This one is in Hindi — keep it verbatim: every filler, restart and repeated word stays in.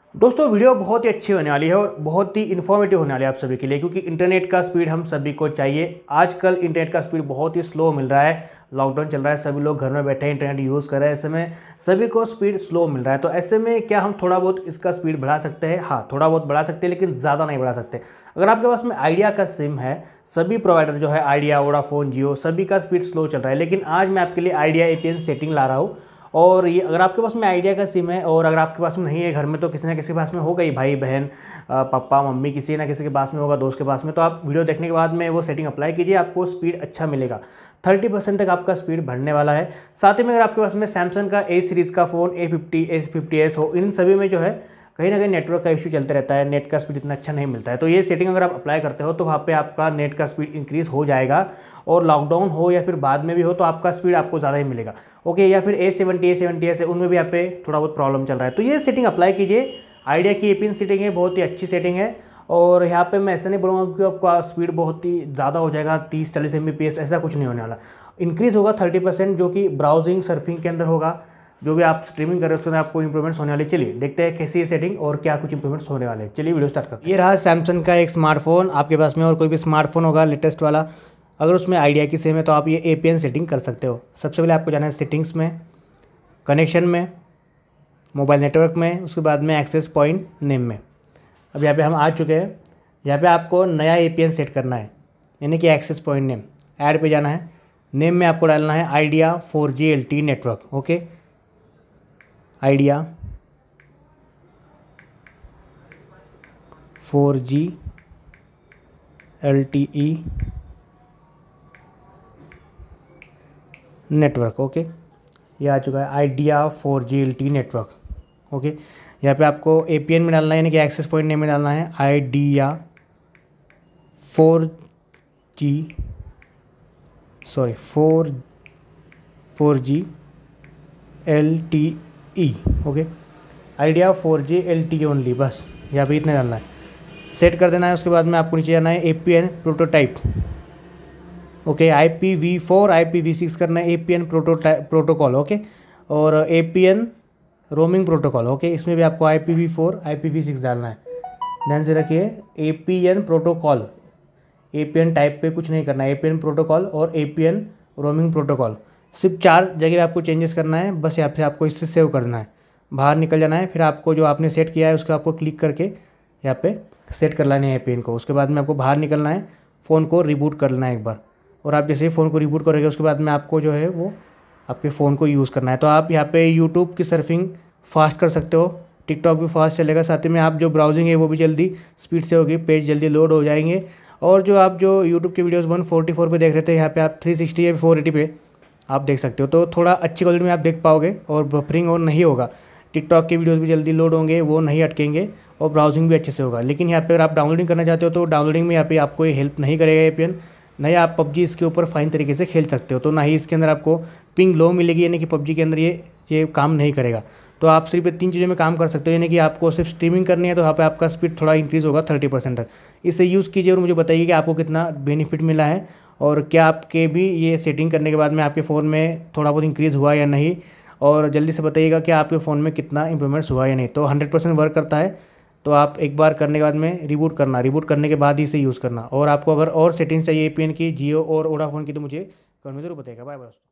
दोस्तों वीडियो बहुत ही अच्छी होने वाली है और बहुत ही इन्फॉर्मेटिव होने वाली है आप सभी के लिए, क्योंकि इंटरनेट का स्पीड हम सभी को चाहिए। आजकल इंटरनेट का स्पीड बहुत ही स्लो मिल रहा है। लॉकडाउन चल रहा है, सभी लोग घर में बैठे हैं, इंटरनेट यूज़ कर रहे हैं। ऐसे में सभी को स्पीड स्लो मिल रहा है, तो ऐसे में क्या हम थोड़ा बहुत इसका स्पीड बढ़ा सकते हैं? हाँ, थोड़ा बहुत बढ़ा सकते हैं, लेकिन ज़्यादा नहीं बढ़ा सकते। अगर आपके पास में आइडिया का सिम है, सभी प्रोवाइडर जो है आइडिया, वोडाफोन, जियो, सभी का स्पीड स्लो चल रहा है। लेकिन आज मैं आपके लिए Idea A P N setting ला रहा हूँ। और ये अगर आपके पास में आइडिया का सिम है और अगर आपके पास में नहीं है घर में, तो किसी ना किसी के पास में होगा ही, भाई बहन, पापा मम्मी, किसी ना किसी के पास में होगा, दोस्त के पास में। तो आप वीडियो देखने के बाद में वो सेटिंग अप्लाई कीजिए, आपको स्पीड अच्छा मिलेगा। थर्टी परसेंट तक आपका स्पीड बढ़ने वाला है। साथ ही में अगर आपके पास में सैमसंग का ए सीरीज़ का phone A fifty A fifty S हो, इन सभी में जो है कहीं ना कहीं नेटवर्क का इशू चलते रहता है, नेट का स्पीड इतना अच्छा नहीं मिलता है। तो ये सेटिंग अगर आप अप्लाई करते हो तो वहाँ पे आपका नेट का स्पीड इंक्रीज़ हो जाएगा, और लॉकडाउन हो या फिर बाद में भी हो तो आपका स्पीड आपको ज़्यादा ही मिलेगा। ओके, या फिर A seventy A seventy S है, उनमें भी यहाँ पे थोड़ा बहुत प्रॉब्लम चल रहा है। तो ये सेटिंग अप्लाई कीजिए। आइडिया की एपीएन सेटिंग है, बहुत ही अच्छी सेटिंग है। और यहाँ पे मैं ऐसा नहीं बोलूँगा कि आपका स्पीड बहुत ही ज़्यादा हो जाएगा, तीस चालीस एम बी पी एस, ऐसा कुछ नहीं होने वाला। इंक्रीज़ होगा थर्टी परसेंट, जो कि ब्राउजिंग सर्फिंग के अंदर होगा। जो भी आप स्ट्रीमिंग कर रहे हो उसके अंदर आपको इंप्रूवमेंट्स होने वाले। चलिए देखते हैं कैसी ये सेटिंग और क्या कुछ इंप्रूवमेंट्स होने वाले हैं। चलिए वीडियो स्टार्ट करते हैं। ये रहा सैमसंग का एक स्मार्टफोन, आपके पास में और कोई भी स्मार्टफोन होगा लेटेस्ट वाला, अगर उसमें आइडिया की सिम है तो आप ये ए पी एन सेटिंग कर सकते हो। सबसे पहले आपको जाना है सेटिंग्स में, कनेक्शन में, मोबाइल नेटवर्क में, उसके बाद में एक्सेस पॉइंट नेम में। अब यहाँ पे हम आ चुके हैं। यहाँ पे आपको नया ए पी एन सेट करना है, यानी कि एक्सेस पॉइंट नेम। ऐड पे जाना है, नेम में आपको डालना है Idea four G L T network. Okay, Idea four G L T E network. Okay, ये आ चुका है Idea four G L T network. Okay, यहाँ पे आपको ए पी एन में डालना है, यानी कि एक्सेस पॉइंट नेम में डालना है Idea four G sorry four four G L T E. Okay, Idea four G L T only, बस यहाँ पे इतने डालना है, सेट कर देना है। उसके बाद में आपको नीचे जाना है A P N prototype. Okay, I P V four I P V six करना है, A P N prototype protocol. Okay, और A P N roaming protocol. Okay, इसमें भी आपको I P V four I P V six डालना है। ध्यान से रखिए, A P N protocol, A P N type पे कुछ नहीं करना है, ए पी एन प्रोटोकॉल और A P N roaming protocol, सिर्फ चार जगह आपको चेंजेस करना है। बस यहाँ पे आपको इससे सेव करना है, बाहर निकल जाना है। फिर आपको जो आपने सेट किया है उसको आपको क्लिक करके यहाँ पे सेट कर लेना है ए पी एन को। उसके बाद में आपको बाहर निकलना है, फ़ोन को रिबूट कर लेना है एक बार। और आप जैसे ही फ़ोन को रिबूट करोगे उसके बाद में आपको जो है वो आपके फ़ोन को यूज़ करना है। तो आप यहाँ पे यूट्यूब की सर्फिंग फास्ट कर सकते हो, टिकटॉक भी फास्ट चलेगा, साथ ही में आप जो ब्राउजिंग है वो भी जल्दी स्पीड से होगी, पेज जल्दी लोड हो जाएंगे। और जो आप जो यूट्यूब के वीडियोस वन फोर्टी फोर पे देख रहे थे, यहाँ पे आप थ्री सिक्सटी या फोर एटी पे आप देख सकते हो। तो थोड़ा अच्छी क्वालिटी में आप देख पाओगे और बफरिंग और नहीं होगा। टिकटॉक के वीडियोस भी जल्दी लोड होंगे, वो नहीं अटकेंगे, और ब्राउजिंग भी अच्छे से होगा। लेकिन यहाँ पे अगर आप डाउनलोडिंग करना चाहते हो तो डाउनलोडिंग में यहाँ पे आपको ये हेल्प नहीं करेगा ए पी एन। नहीं, आप पबजी इसके ऊपर फाइन तरीके से खेल सकते हो, तो ना ही इसके अंदर आपको पिंग लो मिलेगी, यानी कि पबजी के अंदर ये ये काम नहीं करेगा। तो आप सिर्फ तीन चीज़ों में काम कर सकते हो, यानी कि आपको सिर्फ स्ट्रीमिंग करनी है तो यहाँ पे आपका स्पीड थोड़ा इंक्रीज़ होगा थर्टी परसेंट तक। इसे यूज़ कीजिए और मुझे बताइए कि आपको कितना बेनिफिट मिला है, और क्या आपके भी ये सेटिंग करने के बाद में आपके फ़ोन में थोड़ा बहुत इंक्रीज़ हुआ या नहीं। और जल्दी से बताइएगा कि आपके फ़ोन में कितना इंप्रूवमेंट्स हुआ या नहीं। तो हंड्रेड परसेंट वर्क करता है, तो आप एक बार करने के बाद में रिबूट करना, रिबूट करने के बाद ही इसे यूज़ करना। और आपको अगर और सेटिंग्स चाहिए ए पी एन की, जियो और वोडाफोन की, तो मुझे कमेंट में जरूर बताइएगा। Bye bye.